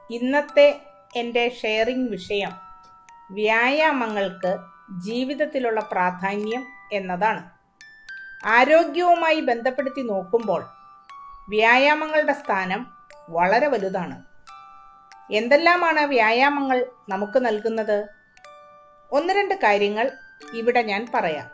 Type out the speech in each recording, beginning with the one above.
ഇന്നത്തെ എൻ്റെ ഷെയറിംഗ് വിഷയം വ്യായാമങ്ങൾക്ക് ജീവിതത്തിലുള്ള പ്രാധാന്യം എന്നതാണ്. ആരോഗ്യവുമായി ബന്ധപ്പെടുത്തി നോക്കുമ്പോൾ വ്യായാമങ്ങളുടെ സ്ഥാനം വളരെ വലുതാണ്. എന്തെല്ലാമാണ് വ്യായാമങ്ങൾ നമുക്ക് നൽകുന്നത്? ഒന്ന് രണ്ട് കാര്യങ്ങൾ ഇവിടെ ഞാൻ പറയാം.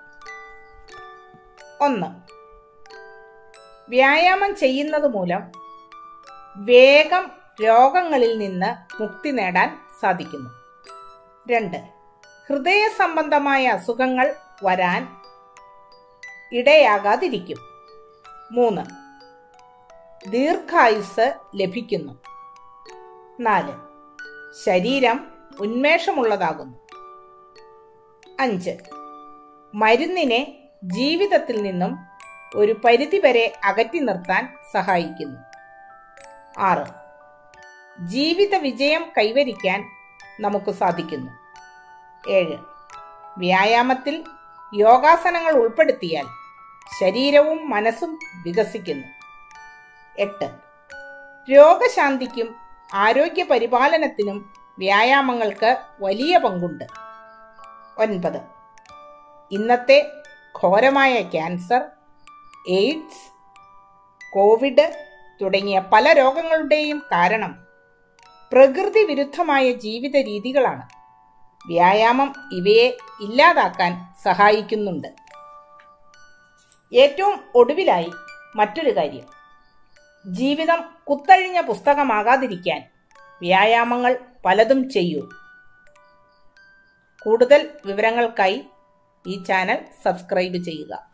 1. വ്യായാമം ചെയ്യുന്നത് മൂലം വേഗം രോഗങ്ങളിൽ നിന്ന് മുക്തി നേടാൻ സാധിക്കുന്നു. 2. ഹൃദയ സംബന്ധമായ അസുഖങ്ങൾ വരാൻ ഇടയാകാതിരിക്കും. 3. ദീർഘായുസ് ലഭിക്കുന്നു. 4. ശരീരം ഉന്മേഷമുള്ളതാകുന്നു. 5. മരുന്നിനെ ജീവിതത്തിൽ നിന്നും ഒരു പരിധിവരെ അകറ്റി നിർത്താൻ സഹായിക്കുന്നു. 6. ജീവിത വിജയം കൈവരിക്കാൻ നമുക്ക് സാധിക്കുന്നു. 7. വ്യായാമത്തിൽ യോഗാസനങ്ങൾ ഉൾപ്പെടുത്തിയാൽ ശരീരവും മനസ്സും വികസിക്കുന്നു. 8. രോഗശാന്തിക്കും ആരോഗ്യ പരിപാലനത്തിനും വ്യായാമങ്ങൾക്ക് വലിയ പങ്കുണ്ട്. 9. ഇന്നത്തെ ഘോരമായ ക്യാൻസർ, എയ്ഡ്സ്, കോവിഡ് തുടങ്ങിയ പല രോഗങ്ങളുടെയും കാരണം പ്രകൃതി വിരുദ്ധമായ ജീവിത രീതികളാണ്. വ്യായാമം ഇവയെ ഇല്ലാതാക്കാൻ സഹായിക്കുന്നുണ്ട്. ഏറ്റവും ഒടുവിലായി മറ്റൊരു കാര്യം, ജീവിതം കുത്തഴിഞ്ഞ പുസ്തകമാകാതിരിക്കാൻ വ്യായാമങ്ങൾ പലതും ചെയ്യൂ. കൂടുതൽ വിവരങ്ങൾക്കായി ഈ ചാനൽ സബ്സ്ക്രൈബ് ചെയ്യുക.